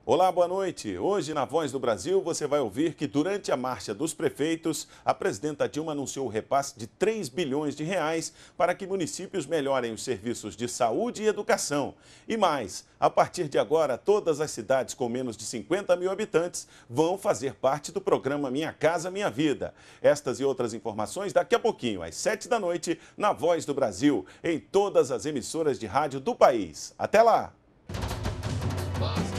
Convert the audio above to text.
Olá, boa noite. Hoje, na Voz do Brasil, você vai ouvir que durante a Marcha dos Prefeitos, a presidenta Dilma anunciou o repasse de 3 bilhões de reais para que municípios melhorem os serviços de saúde e educação. E mais, a partir de agora, todas as cidades com menos de 50 mil habitantes vão fazer parte do programa Minha Casa Minha Vida. Estas e outras informações daqui a pouquinho, às 7 da noite, na Voz do Brasil, em todas as emissoras de rádio do país. Até lá!